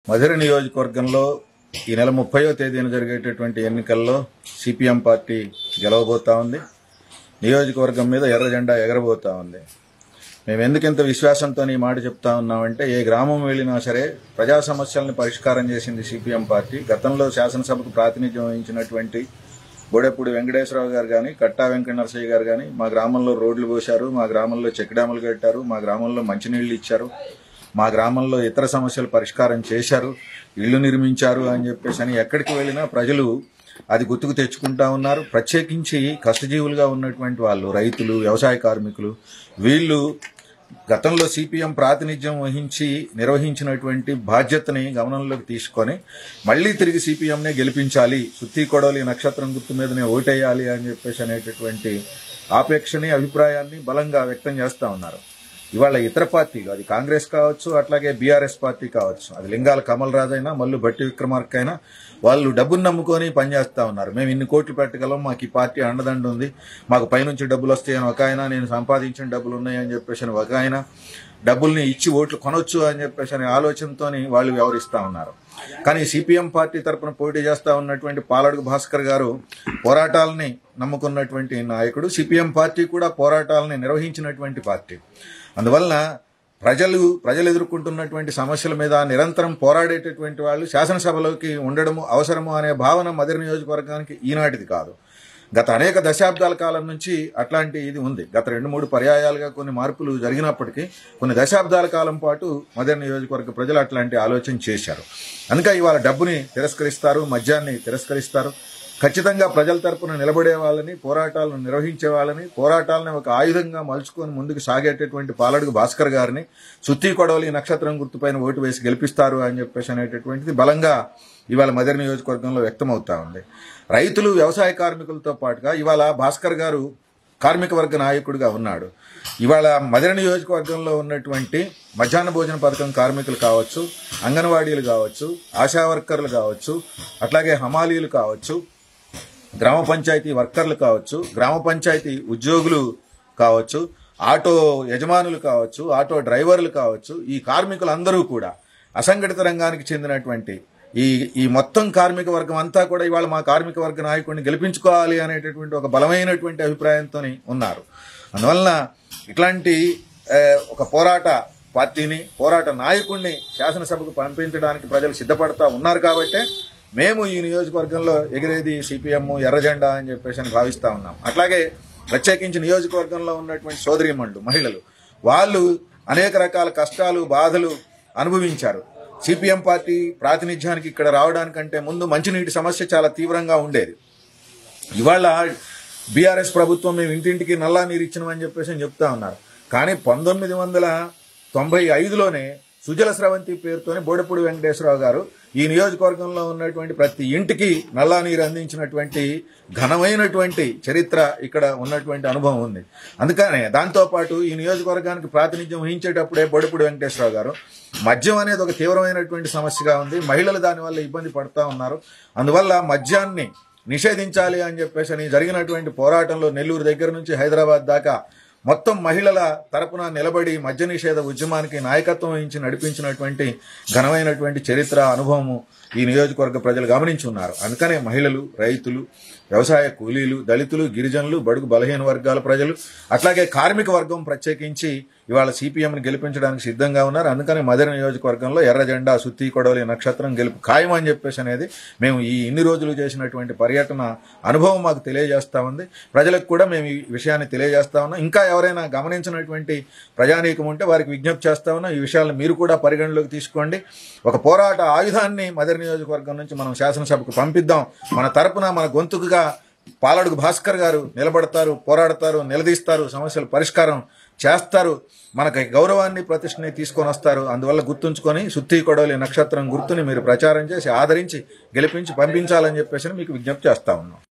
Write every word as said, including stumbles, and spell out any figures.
మధిర నియోజకవర్గంలో ఈ నెల ముప్పైవ తేదీన జరిగేటటువంటి ఎన్నికల్లో సిపిఎం పార్టీ గెలవబోతా ఉంది. నియోజకవర్గం మీద ఎర్ర జెండా ఎగరబోతా ఉంది. మేము ఎందుకింత విశ్వాసంతో ఈ మాట చెప్తా ఉన్నామంటే, ఏ గ్రామం వెళ్ళినా సరే ప్రజా సమస్యలను పరిష్కారం చేసింది సిపిఎం పార్టీ. గతంలో శాసనసభకు ప్రాతినిధ్యం వహించినటువంటి బోడెపూడి వెంకటేశ్వరరావు గారు కానీ, కట్టా వెంకట నరసయ్య గారు కానీ మా గ్రామంలో రోడ్లు పోశారు, మా గ్రామంలో చెక్ డ్యాములు కట్టారు, మా గ్రామంలో మంచినీళ్లు ఇచ్చారు, మా గ్రామంలో ఇతర సమస్యలు పరిష్కారం చేశారు, ఇళ్లు నిర్మించారు అని చెప్పేసి అని ఎక్కడికి వెళ్ళినా ప్రజలు అది గుర్తుకు తెచ్చుకుంటా ఉన్నారు. ప్రత్యేకించి కష్టజీవులుగా ఉన్నటువంటి వాళ్ళు, రైతులు, వ్యవసాయ కార్మికులు, వీళ్ళు గతంలో సిపిఎం ప్రాతినిధ్యం వహించి నిర్వహించినటువంటి బాధ్యతని గమనంలోకి తీసుకొని మళ్లీ తిరిగి సిపిఎంనే గెలిపించాలి, సుత్తి కొడవలి నక్షత్రం గుర్తు మీదనే ఓటేయాలి అని చెప్పేసి అనేటటువంటి ఆపేక్షని, అభిప్రాయాన్ని బలంగా వ్యక్తం చేస్తా ఉన్నారు. ఇవాళ ఇతర పార్టీలు, అది కాంగ్రెస్ కావచ్చు, అట్లాగే బీఆర్ఎస్ పార్టీ కావచ్చు, అది లింగాల కమల్ రాజు అయినా మల్లు భట్టి విక్రమార్క అయినా, వాళ్ళు డబ్బును నమ్ముకొని పనిచేస్తా ఉన్నారు. మేము ఇన్ని కోట్లు పెట్టగలం, మాకు ఈ పార్టీ అండదండ ఉంది, మాకు పైనుంచి డబ్బులు వస్తాయని ఒక ఆయన, నేను సంపాదించిన డబ్బులు ఉన్నాయని చెప్పేసి అని ఒక ఆయన, డబ్బుల్ని ఇచ్చి ఓట్లు కొనొచ్చు అని చెప్పేసి అనే ఆలోచనతో వాళ్ళు వ్యవహరిస్తా ఉన్నారు. కానీ సిపిఎం పార్టీ తరఫున పోటీ చేస్తా ఉన్నటువంటి పాలడుగు భాస్కర్ గారు పోరాటాలని నమ్ముకున్నటువంటి నాయకుడు. సిపిఎం పార్టీ కూడా పోరాటాలని నిర్వహించినటువంటి పార్టీ. అందువలన ప్రజలు ప్రజలు ఎదుర్కొంటున్నటువంటి సమస్యల మీద నిరంతరం పోరాడేటటువంటి వాళ్ళు శాసనసభలోకి ఉండడము అవసరము అనే భావన మధిర నియోజకవర్గానికి ఈనాటిది కాదు. గత అనేక దశాబ్దాల కాలం నుంచి అట్లాంటి ఇది ఉంది. గత రెండు మూడు పర్యాయాలుగా కొన్ని మార్పులు జరిగినప్పటికీ కొన్ని దశాబ్దాల కాలం పాటు మధిర నియోజకవర్గ ప్రజలు అట్లాంటి ఆలోచన చేశారు. అందుకే ఇవాళ డబ్బుని తిరస్కరిస్తారు, మద్యాన్ని తిరస్కరిస్తారు. ఖచ్చితంగా ప్రజల తరపున నిలబడే వాళ్ళని, పోరాటాలను నిర్వహించే వాళ్ళని, పోరాటాలను ఒక ఆయుధంగా మలుచుకొని ముందుకు సాగేటటువంటి పాలడుగు భాస్కర్ గారిని సుత్తి కొడవలి నక్షత్రం గుర్తుపైన ఓటు వేసి గెలిపిస్తారు అని చెప్పేసి అనేటటువంటిది బలంగా ఇవాళ మధిర నియోజకవర్గంలో వ్యక్తమవుతా ఉంది. రైతులు, వ్యవసాయ కార్మికులతో పాటుగా ఇవాళ భాస్కర్ గారు కార్మిక వర్గ నాయకుడిగా ఉన్నాడు. ఇవాళ మధిర నియోజకవర్గంలో ఉన్నటువంటి మధ్యాహ్న భోజన పథకం కార్మికులు కావచ్చు, అంగన్వాడీలు కావచ్చు, ఆశా వర్కర్లు కావచ్చు, అట్లాగే హమాలీలు కావచ్చు, గ్రామ పంచాయతీ వర్కర్లు కావచ్చు, గ్రామ పంచాయతీ ఉద్యోగులు కావచ్చు, ఆటో యజమానులు కావచ్చు, ఆటో డ్రైవర్లు కావచ్చు, ఈ కార్మికులందరూ కూడా అసంఘటిత రంగానికి చెందినటువంటి ఈ ఈ మొత్తం కార్మిక వర్గం అంతా కూడా ఇవాళ మా కార్మిక వర్గ నాయకుడిని గెలిపించుకోవాలి అనేటటువంటి ఒక బలమైనటువంటి అభిప్రాయంతో ఉన్నారు. అందువలన ఇట్లాంటి ఒక పోరాట పార్టీని, పోరాట నాయకుడిని శాసనసభకు పంపించడానికి ప్రజలు సిద్ధపడతా ఉన్నారు. కాబట్టి మేము ఈ నియోజకవర్గంలో ఎగిరేది సిపిఎం ఎర్రజెండా అని చెప్పేసి అని భావిస్తా ఉన్నాం. అట్లాగే ప్రత్యేకించి నియోజకవర్గంలో ఉన్నటువంటి సోదరీమణులు, మహిళలు, వాళ్ళు అనేక రకాల కష్టాలు, బాధలు అనుభవించారు. సిపిఎం పార్టీ ప్రాతినిధ్యానికి ఇక్కడ రావడానికంటే ముందు మంచినీటి సమస్య చాలా తీవ్రంగా ఉండేది. ఇవాళ బీఆర్ఎస్ ప్రభుత్వం మేము ఇంటింటికి నల్లా నీరు ఇచ్చినామని చెప్పేసి అని చెప్తా ఉన్నారు. కానీ పంతొమ్మిది వందల తొంభై ఐదులోనే సుజల స్రవంతి పేరుతోనే బోడెపూడి వెంకటేశ్వరరావు గారు ఈ నియోజకవర్గంలో ఉన్నటువంటి ప్రతి ఇంటికి నల్లా నీరు అందించినటువంటి ఘనమైనటువంటి చరిత్ర ఇక్కడ ఉన్నటువంటి అనుభవం ఉంది. అందుకనే దాంతోపాటు ఈ నియోజకవర్గానికి ప్రాతినిధ్యం వహించేటప్పుడే బోడెపూడి వెంకటేశ్వరరావు గారు మద్యం అనేది ఒక తీవ్రమైనటువంటి సమస్యగా ఉంది, మహిళలు దానివల్ల ఇబ్బంది పడుతూ ఉన్నారు, అందువల్ల మద్యాన్ని నిషేధించాలి అని చెప్పేసి అని జరిగినటువంటి పోరాటంలో నెల్లూరు దగ్గర నుంచి హైదరాబాద్ దాకా మొత్తం మహిళల తరపున నిలబడి మద్య నిషేధ ఉద్యమానికి నాయకత్వం వహించి నడిపించినటువంటి ఘనమైనటువంటి చరిత్ర, అనుభవము ఈ నియోజకవర్గ ప్రజలు గమనించి ఉన్నారు. అందుకనే మహిళలు, రైతులు, వ్యవసాయ కూలీలు, దళితులు, గిరిజనులు, బడుగు బలహీన వర్గాల ప్రజలు, అట్లాగే కార్మిక వర్గం ప్రత్యేకించి ఇవాళ సిపిఎంని గెలిపించడానికి సిద్ధంగా ఉన్నారు. అందుకని మధిర నియోజకవర్గంలో ఎర్ర జెండా, సుత్తి కొడవలి నక్షత్రం గెలుపు ఖాయం అని చెప్పేసి అనేది మేము ఈ ఇన్ని రోజులు చేసినటువంటి పర్యటన అనుభవం మాకు తెలియజేస్తా ఉంది. ప్రజలకు కూడా మేము ఈ విషయాన్ని తెలియజేస్తా ఉన్నాం. ఇంకా ఎవరైనా గమనించినటువంటి ప్రజానీకం ఉంటే వారికి విజ్ఞప్తి చేస్తా ఉన్నాం, ఈ విషయాలను మీరు కూడా పరిగణలోకి తీసుకోండి. ఒక పోరాట ఆయుధాన్ని మధిర నియోజకవర్గం నుంచి మనం శాసనసభకు పంపిద్దాం. మన తరపున, మన గొంతుకుగా పాలడుగు భాస్కర్ గారు నిలబడతారు, పోరాడతారు, నిలదీస్తారు, సమస్యల పరిష్కారం చేస్తారు, మనకి గౌరవాన్ని, ప్రతిష్టని తీసుకొని వస్తారు. అందువల్ల గుర్తుంచుకొని సుత్తి కొడవలి నక్షత్రం గుర్తుని మీరు ప్రచారం చేసి ఆదరించి గెలిపించి పంపించాలని చెప్పేసి మీకు విజ్ఞప్తి చేస్తా ఉన్నాం.